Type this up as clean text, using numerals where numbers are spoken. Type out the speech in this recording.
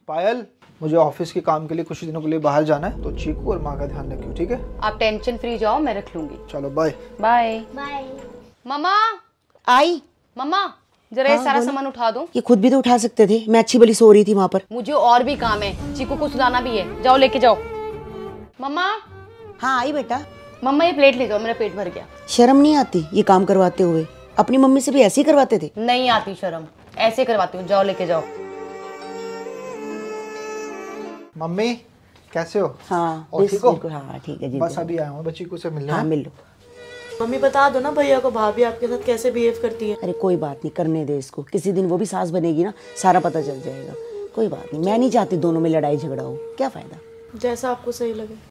पायल, मुझे ऑफिस के काम के लिए कुछ दिनों के लिए बाहर जाना है, तो चीकू और माँ का ध्यान रखियो, ठीक है? आप टेंशन फ्री जाओ, मैं रख लूंगी। चलो बाय बाय बाय। मम्मा। आई मम्मा जरा ये हाँ, सारा बोलो। सामान उठा दो। ये खुद भी तो उठा सकते थे, मैं अच्छी भली सो रही थी वहां पर। मुझे और भी काम है, चीकू को सुलाना भी है, जाओ लेके जाओ। मम्मा। हाँ आई बेटा। मम्मा ये प्लेट ले जाओ, मेरा पेट भर गया। शर्म नहीं आती ये काम करवाते हुए? अपनी मम्मी से भी ऐसे ही करवाते थे? नहीं आती शर्म, ऐसे करवाती हूँ, जाओ लेके जाओ। मम्मी कैसे हो? हाँ और ठीक हो? बिल्कुल, हाँ ठीक है जी। बस अभी आया हूँ, बस चीकू से मिलने। हाँ मिल लो। मम्मी बता दो ना भैया को भाभी आपके साथ कैसे बिहेव करती है। अरे कोई बात नहीं, करने दे इसको, किसी दिन वो भी सास बनेगी ना, सारा पता चल जाएगा। कोई बात नहीं, मैं नहीं चाहती दोनों में लड़ाई झगड़ा हो, क्या फायदा। जैसा आपको सही लगे।